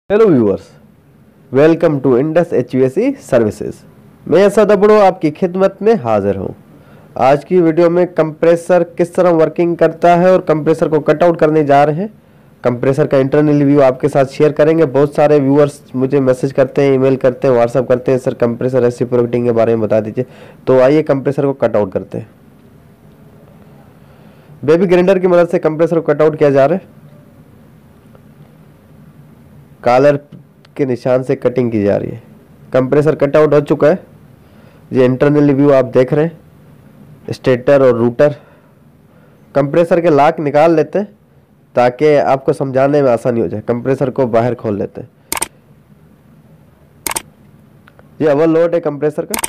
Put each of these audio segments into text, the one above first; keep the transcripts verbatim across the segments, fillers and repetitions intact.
Hello viewers, welcome to Indus HVAC services. मैं असद अबड़ो आपकी खिदमत में हाजिर हूं। आज की वीडियो में कंप्रेसर किस तरह वर्किंग करता है और कंप्रेसर को कट आउट करने जा रहे हैं। कंप्रेसर का इंटरनल व्यू आपके साथ शेयर करेंगे। बहुत सारे व्यूअर्स मुझे मैसेज करते हैं, ईमेल करते हैं, व्हाट्सअप करते हैं, सर कंप्रेसर रेसिप्रोकेटिंग के बारे में बता दीजिए। तो आइए कंप्रेसर को कट आउट करते हैं। बेबी ग्राइंडर की मदद से कंप्रेसर को कट आउट किया जा रहा है। कॉलर के निशान से कटिंग की जा रही है। कंप्रेसर कट आउट हो चुका है। ये इंटरनल व्यू आप देख रहे हैं, स्टेटर और रूटर। कंप्रेसर के लॉक निकाल लेते हैं ताकि आपको समझाने में आसानी हो जाए। कंप्रेसर को बाहर खोल लेते हैं। ये ओवरलोड है कंप्रेसर का।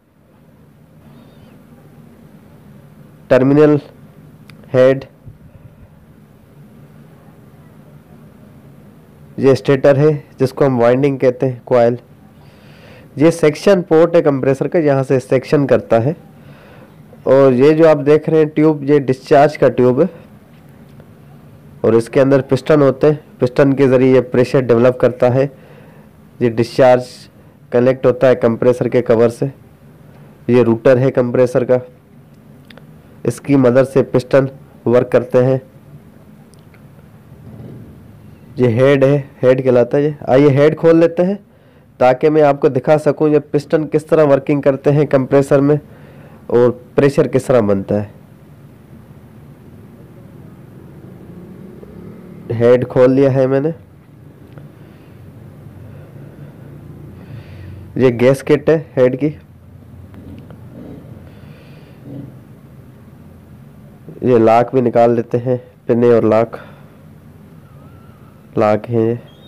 टर्मिनल, हेड, ये स्टेटर है जिसको हम वाइंडिंग कहते हैं, कॉइल। ये सेक्शन पोर्ट है कंप्रेसर का, यहाँ से सेक्शन करता है। और ये जो आप देख रहे हैं ट्यूब, ये डिस्चार्ज का ट्यूब है और इसके अंदर पिस्टन होते हैं। पिस्टन के ज़रिए ये प्रेशर डेवलप करता है। ये डिस्चार्ज कलेक्ट होता है कंप्रेसर के कवर से। ये रूटर है कंप्रेसर का, इसकी मदद से पिस्टन वर्क करते हैं। ये हेड है, हेड कहलाता है ये। आइए हेड खोल लेते हैं ताकि मैं आपको दिखा सकूं ये पिस्टन किस तरह वर्किंग करते हैं कंप्रेसर में और प्रेशर किस तरह बनता है। हेड खोल लिया है मैंने। ये गैस किट है हेड की। ये लॉक भी निकाल लेते हैं, पिने और लॉक लॉक है।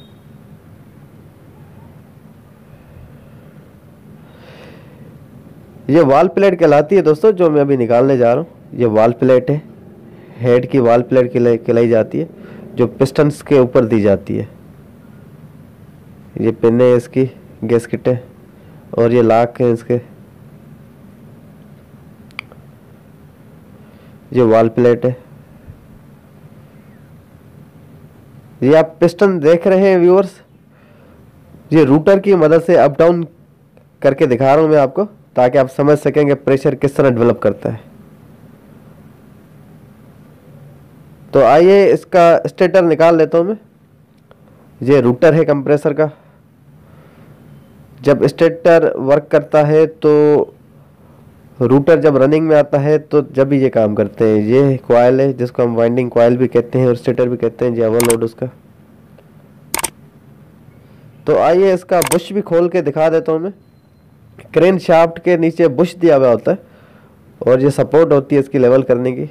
ये वाल प्लेट कहलाती है दोस्तों, जो मैं अभी निकालने जा रहा हूँ। ये वाल प्लेट है, हेड की वाल प्लेट कहलाई जाती है, जो पिस्टन्स के ऊपर दी जाती है। ये पिन है इसकी, गैस किट है और ये लॉक है इसके। ये वाल प्लेट है। ये आप पिस्टन देख रहे हैं व्यूअर्स, ये रूटर की मदद से अप डाउन करके दिखा रहा हूं मैं आपको ताकि आप समझ सकेंगे प्रेशर किस तरह डेवलप करता है। तो आइए इसका स्टेटर निकाल लेता हूं मैं। ये रूटर है कंप्रेसर का। जब स्टेटर वर्क करता है तो रूटर जब रनिंग में आता है तो जब भी ये काम करते हैं। ये कॉइल है जिसको हम वाइंडिंग कॉइल भी कहते हैं और स्टेटर भी कहते हैं। ये ओवरलोड उसका। तो आइए इसका बुश भी खोल के दिखा देता हूं मैं। क्रेन शाफ्ट के नीचे बुश दिया हुआ होता है और ये सपोर्ट होती है इसकी लेवल करने की।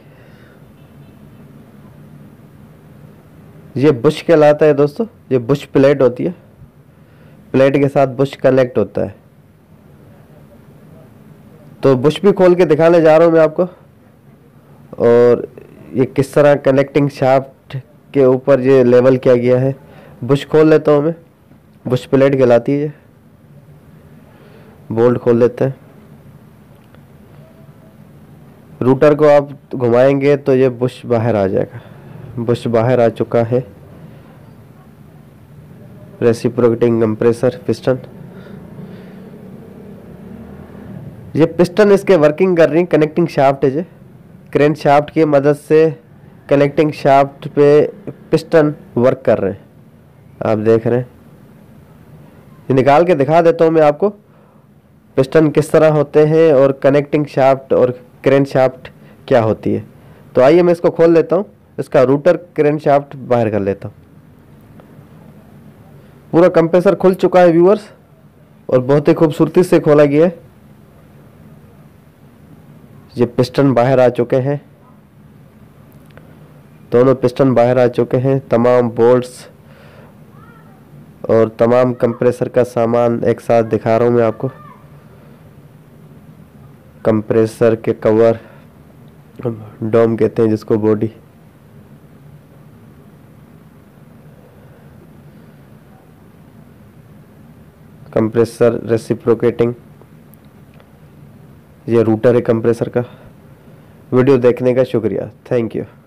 ये बुश कहलाता है दोस्तों। ये बुश प्लेट होती है, प्लेट के साथ बुश कनेक्ट होता है। तो बुश भी खोल के दिखाने जा रहा हूं मैं आपको और ये किस तरह कनेक्टिंग शाफ्ट के ऊपर ये लेवल किया गया है। बुश खोल लेता हूं मैं। बुश प्लेट कहलाती है। बोल्ट खोल लेते हैं। रूटर को आप घुमाएंगे तो ये बुश बाहर आ जाएगा। बुश बाहर आ चुका है। Reciprocating compressor piston. ये पिस्टन इसके वर्किंग कर रही है। कनेक्टिंग शाफ्ट है ये। क्रेन शाफ्ट की मदद से कनेक्टिंग शाफ्ट पे पिस्टन वर्क कर रहे हैं, आप देख रहे हैं। ये निकाल के दिखा देता हूँ मैं आपको पिस्टन किस तरह होते हैं और कनेक्टिंग शाफ्ट और क्रेन शाफ्ट क्या होती है। तो आइए मैं इसको खोल लेता हूँ। इसका रूटर क्रेन शाफ्ट बाहर कर लेता हूँ। पूरा कंप्रेसर खुल चुका है व्यूअर्स और बहुत ही खूबसूरती से खोला गया है। ये पिस्टन बाहर आ चुके हैं, दोनों पिस्टन बाहर आ चुके हैं। तमाम बोल्ट्स और तमाम कंप्रेसर का सामान एक साथ दिखा रहा हूं मैं आपको। कंप्रेसर के कवर, डोम कहते हैं जिसको, बॉडी। Compressor reciprocating. ये रूटर है कंप्रेसर का। वीडियो देखने का शुक्रिया। Thank you.